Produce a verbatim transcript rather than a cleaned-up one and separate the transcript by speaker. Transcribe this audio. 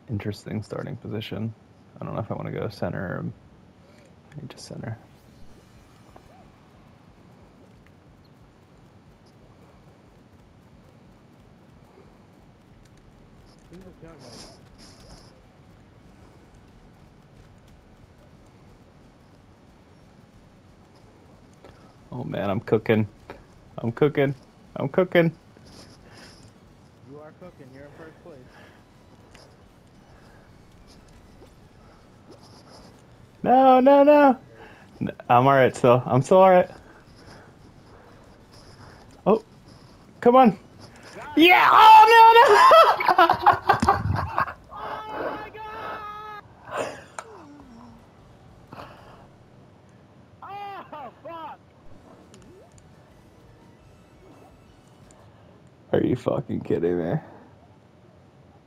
Speaker 1: interesting starting position. I don't know if I want to go center or maybe just center. Oh man, I'm cooking. I'm cooking. I'm cooking.
Speaker 2: You are cooking. You're in first place.
Speaker 1: No, no, no. I'm alright still. I'm still alright. Oh, come on. Yeah! Oh, no, no!
Speaker 2: Oh my god! Oh, fuck!
Speaker 1: Are you fucking kidding me?